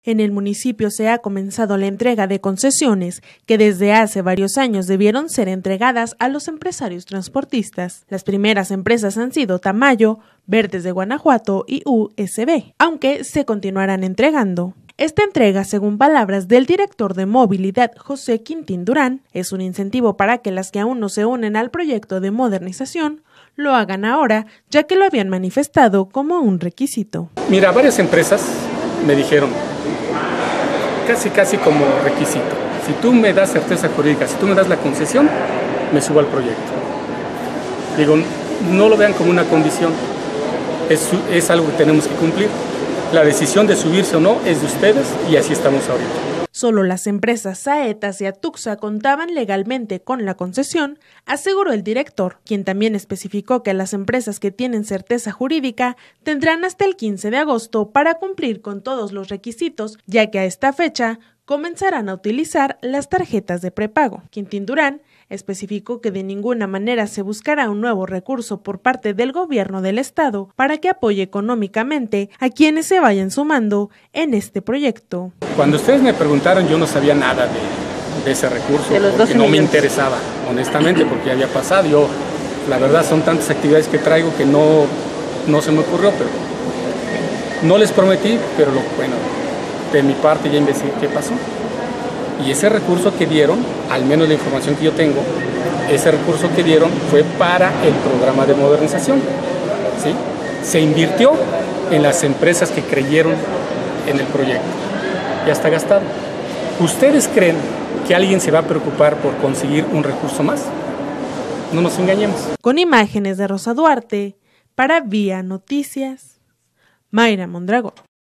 En el municipio se ha comenzado la entrega de concesiones que desde hace varios años debieron ser entregadas a los empresarios transportistas. Las primeras empresas han sido Tamayo, Verdes de Guanajuato y USB, aunque se continuarán entregando. Esta entrega, según palabras del director de movilidad José Quintín Durán, es un incentivo para que las que aún no se unen al proyecto de modernización lo hagan ahora, ya que lo habían manifestado como un requisito. Mira, varias empresas me dijeron, casi como requisito, si tú me das certeza jurídica, si tú me das la concesión, me subo al proyecto. Digo, no lo vean como una condición, es algo que tenemos que cumplir. La decisión de subirse o no es de ustedes y así estamos ahorita. Solo las empresas Saetas y Atuxa contaban legalmente con la concesión, aseguró el director, quien también especificó que las empresas que tienen certeza jurídica tendrán hasta el 15 de agosto para cumplir con todos los requisitos, ya que a esta fecha comenzarán a utilizar las tarjetas de prepago. Quintín Durán especificó que de ninguna manera se buscará un nuevo recurso por parte del gobierno del estado para que apoye económicamente a quienes se vayan sumando en este proyecto. Cuando ustedes me preguntaron, yo no sabía nada de ese recurso, porque no me interesaba, honestamente, porque ya había pasado. Yo, la verdad, son tantas actividades que traigo que no se me ocurrió, pero no les prometí, pero bueno, de mi parte ya investigué qué pasó. Y ese recurso que dieron, al menos la información que yo tengo, ese recurso que dieron fue para el programa de modernización, ¿sí? Se invirtió en las empresas que creyeron en el proyecto. Ya está gastado. ¿Ustedes creen que alguien se va a preocupar por conseguir un recurso más? No nos engañemos. Con imágenes de Rosa Duarte, para Vía Noticias, Mayra Mondragón.